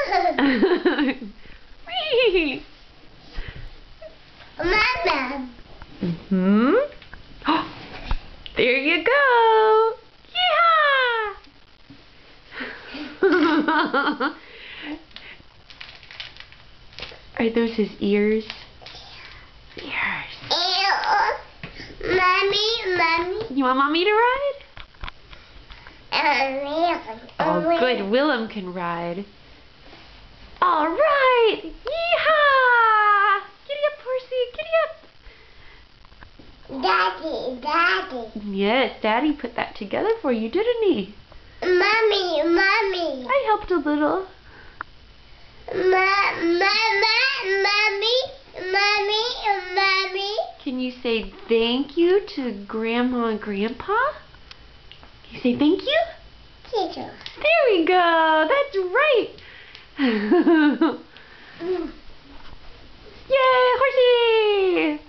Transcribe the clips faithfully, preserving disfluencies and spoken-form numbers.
Mama. Mm-hmm. Oh, there you go. Yeah. Are those his ears? Ears. Ew. Mommy, mommy. You want mommy to ride? Uh, Oh, good. Willem can ride. All right. Yeehaw! Giddy up, horsey. Giddy up. Daddy, daddy. Yes, Daddy put that together for you, didn't he? Mommy, mommy. I helped a little. Ma, ma, ma, mommy, mommy, mommy. Can you say thank you to Grandma and Grandpa? Can you say thank you? Teacher. There we go. That's right. Mm. Yay, horsey!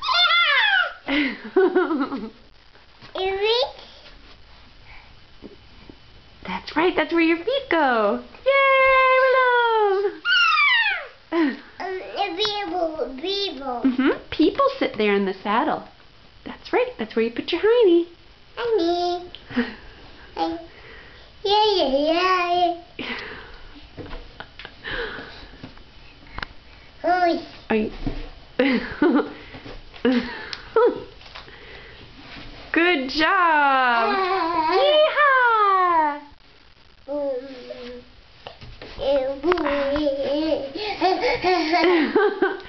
Erie? That's right. That's where your feet go. Yay, Willem! Um, people, people. Mm-hmm. People sit there in the saddle. That's right. That's where you put your hiney. Honey. I, yeah, yeah, yeah. Oh, Are you... Good job. Yeehaw! boom.